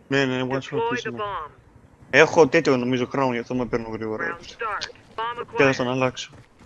Ναι, ναι, one shot Deploy πίσω the μου. bomb. Έχω τέτοιο νομίζω crown, γι' αυτό με παίρνω γρήγορα. Round start. Bomb Και θα τον acquired. αλλάξω.